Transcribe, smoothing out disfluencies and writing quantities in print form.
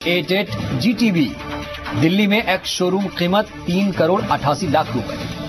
88 GTB। Delhi में ex showroom कीमत 3 करोड़ 88 लाख रुपए।